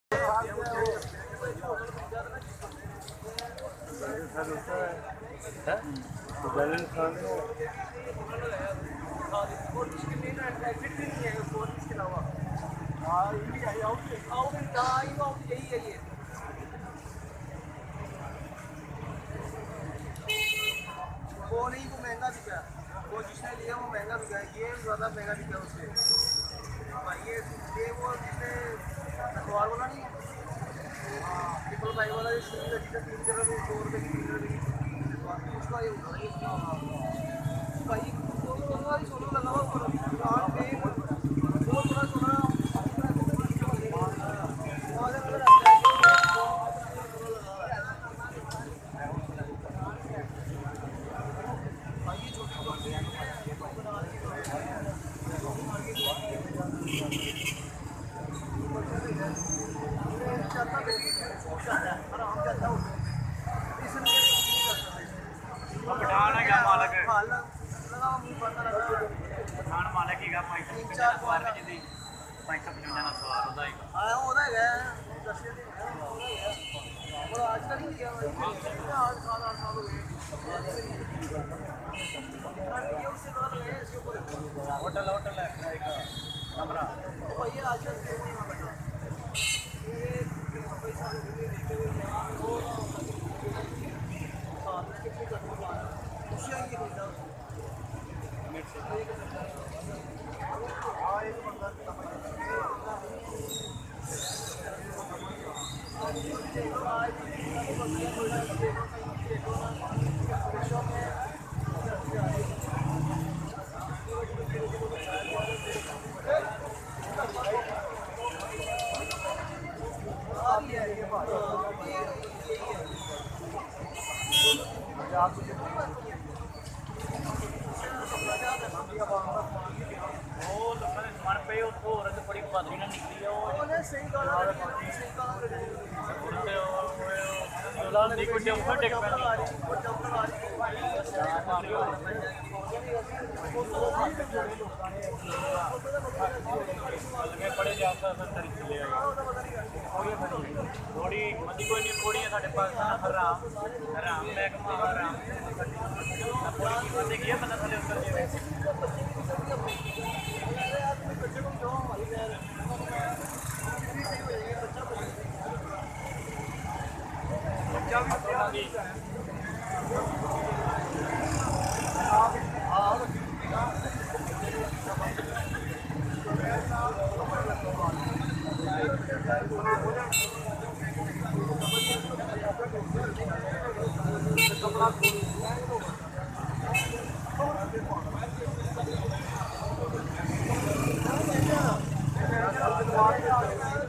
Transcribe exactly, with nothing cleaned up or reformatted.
वो नहीं, वो महंगा बिका, वो जिसने लिया वो महंगा बिका, ये ज़्यादा महंगा बिका उससे। ये ये वो जिसने अखबार वाला नहीं है, ट्रिपल फाइव वाला, जो तीन रुपये की दो रुपये की तीन रुपये की उसका ये होगा। ये भाई सोना सोना लगा हुआ ऊपर, वो थोड़ा सोना होटल होटल है कमरा भैया आजकल थोड़ी मती कोई नहीं, थोड़ी है साढ़े पास हराम हराम बैग हराम देखिए पता चले उतर कपड़ा